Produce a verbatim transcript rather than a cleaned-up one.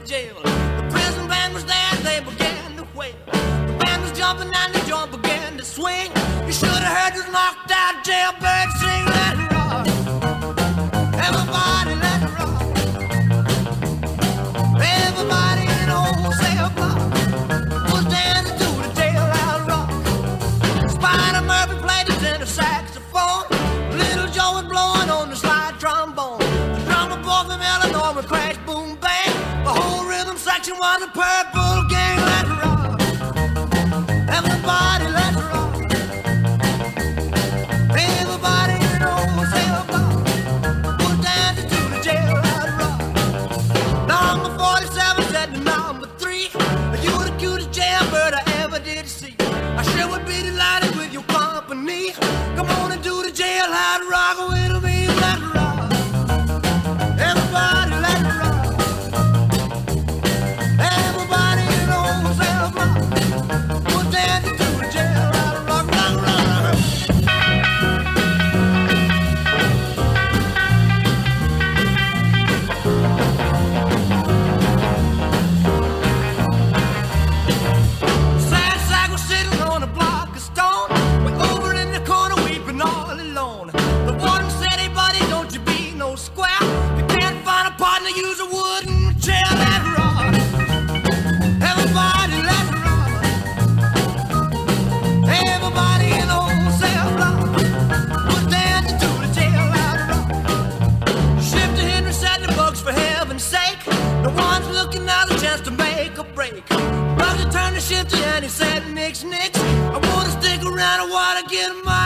jail. The prison band was there, they began to wail. The band was jumping and the joint began to swing. You should have heard this knocked out jailbird sing. Let it rock, everybody let it rock. Everybody in the whole cell block was dancing to the jailhouse rock. Spider Murphy played his inner saxophone. Little Joe was blowing on the slide trombone. The drummer boy from Illinois would crash, boom, bang. The whole rhythm section was a purple gang. Let it rock, everybody let it rock. Everybody in the whole cell block was dancing to the jailhouse rock. Number forty-seven said to number three, you were the cutest jailbird I ever did see. I sure would be delighted with your company. Come on and do the jailhouse rock with me. Let it rock, everybody let it rock. Everybody in the whole cell block was dancing to the jailhouse rock. Rock, rock, rock. Sad sack was sitting on a block of stone, way over in the corner weeping all alone. The warden said, hey buddy, don't you be no square. You can't find a partner, use a wooden chair. Let it rock, everybody let it rock. Everybody in the whole cell block was dancing to the jailhouse rock. Shifter Henry said the books for heaven's sake. The one's looking out a chance to make a break. Bugsy turned to Shifter and he said, nix, nix, I wanna stick around, I wanna get my